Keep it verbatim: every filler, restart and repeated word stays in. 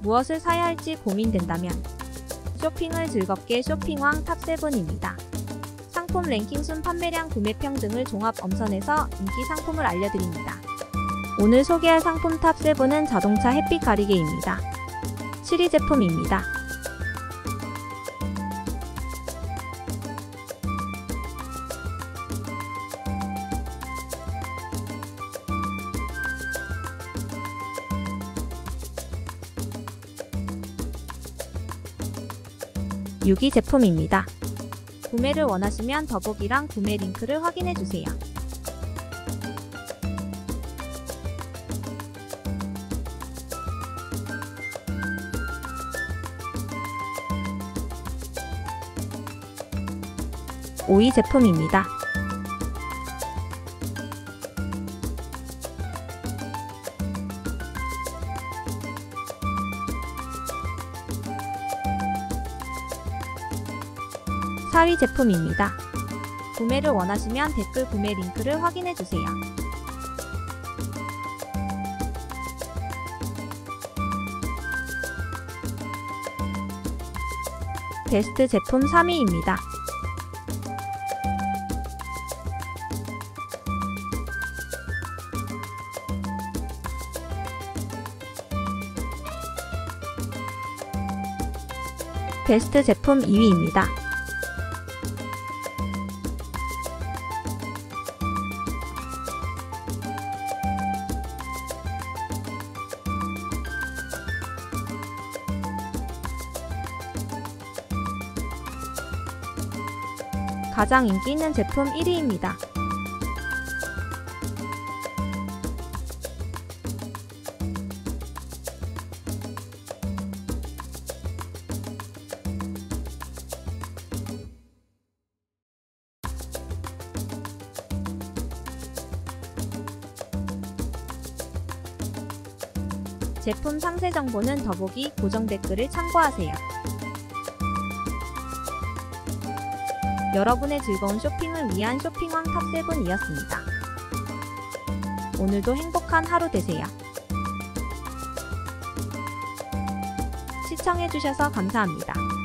무엇을 사야 할지 고민된다면 쇼핑을 즐겁게 쇼핑왕 탑 세븐입니다. 상품 랭킹 순 판매량 구매평 등을 종합 엄선해서 인기 상품을 알려드립니다. 오늘 소개할 상품 탑 세븐은 자동차 햇빛 가리개입니다. 칠 위 제품입니다. 육 위 제품입니다. 구매를 원하시면 더보기랑 구매 링크를 확인해주세요. 오 위 제품입니다. 사 위 제품입니다. 구매를 원하시면 댓글 구매 링크를 확인해주세요. 베스트 제품 삼 위입니다. 베스트 제품 이 위입니다. 가장 인기 있는 제품 일 위입니다. 제품 상세 정보는 더보기 고정 댓글을 참고하세요. 여러분의 즐거운 쇼핑을 위한 쇼핑왕 탑 세븐이었습니다. 오늘도 행복한 하루 되세요. 시청해주셔서 감사합니다.